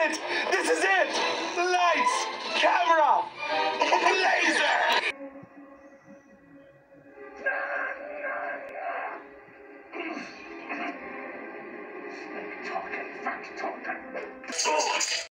it! This is it! Lights! Camera! Laser! Talking, fact talking.